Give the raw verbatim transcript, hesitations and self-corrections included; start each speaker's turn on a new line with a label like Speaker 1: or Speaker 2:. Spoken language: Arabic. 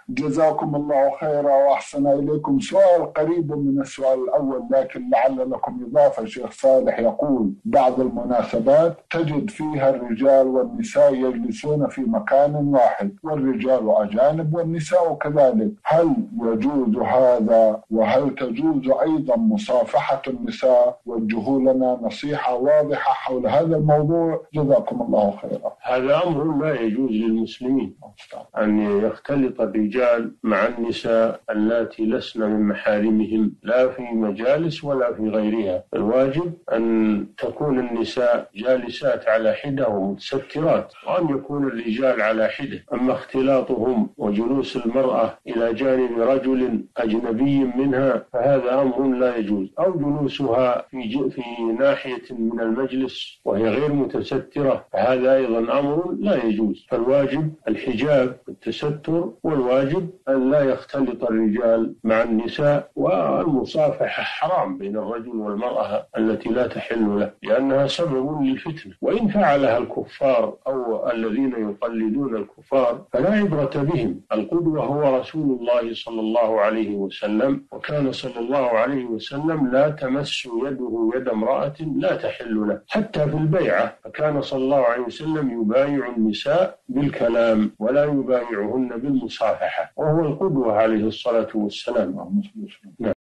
Speaker 1: جزاكم الله خيرا وأحسن إليكم. سؤال قريب من السؤال الأول لكن لعل لكم إضافة. شيخ صالح يقول: بعض المناسبات تجد فيها الرجال والنساء يجلسون في مكان واحد، والرجال أجانب والنساء كذلك، هل يجوز هذا؟ وهل تجوز أيضا مصافحة النساء؟ وجهوا لنا نصيحة واضحة حول هذا الموضوع جزاكم الله خيرا.
Speaker 2: هذا أمر لا يجوز للمسلمين أن يختلط الرجال مع النساء اللاتي لسن من محارمهم لا في مجالس ولا في غيرها. الواجب أن تكون النساء جالسات على حدة ومتسترات، وأن يكون الرجال على حدة. أما اختلاطهم وجلوس المرأة إلى جانب رجل أجنبي منها فهذا أمر لا يجوز، أو جلوسها في, في ناحية من المجلس وهي غير متسترة فهذا أيضا أمر لا يجوز. فالواجب الحجاب والتستر، والواجب أن لا يختلط الرجال مع النساء. والمصافحة حرام بين الرجل والمرأة التي لا تحل له، لأنها سبب للفتنة. وإن فعلها الكفار أو الذين يقلدون الكفار فلا عبرة بهم. القدوة هو رسول الله صلى الله عليه وسلم، وكان صلى الله عليه وسلم لا تمس يده يد امرأة لا تحل له حتى في البيعة، فكان صلى الله عليه وسلم يبايع النساء بالكلام ولا يبايعهن بالمصافحة، وهو القدوة عليه الصلاة والسلام.